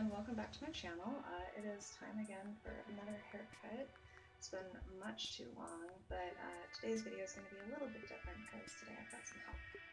and welcome back to my channel. It is time again for another haircut. It's been much too long, but today's video is going to be a little bit different because today I've got some help.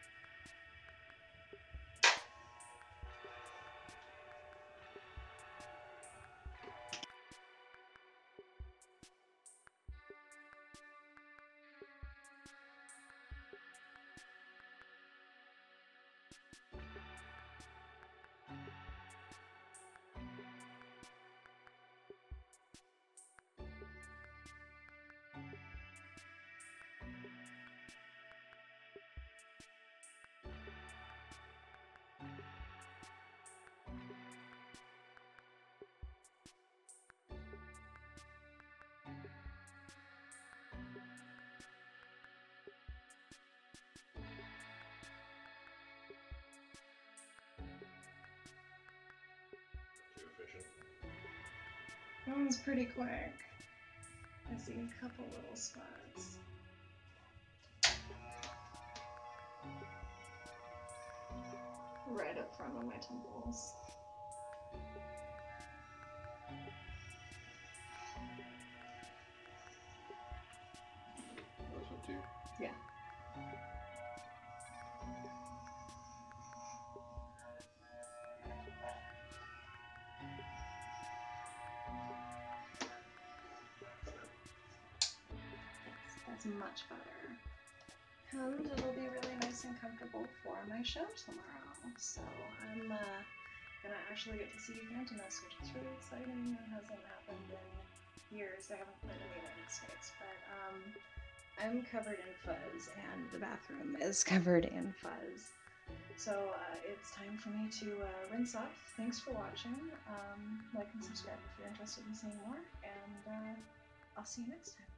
That one's pretty quick. I see a couple little spots. Right up front of my temples. Those one too? Yeah. That's much better. And it'll be really nice and comfortable for my show tomorrow. So I'm gonna actually get to see Phantomus, which is really exciting. It hasn't happened in years. I haven't made any mistakes, but I'm covered in fuzz, and the bathroom is covered in fuzz. So it's time for me to rinse off. Thanks for watching. Like and subscribe if you're interested in seeing more, and I'll see you next time.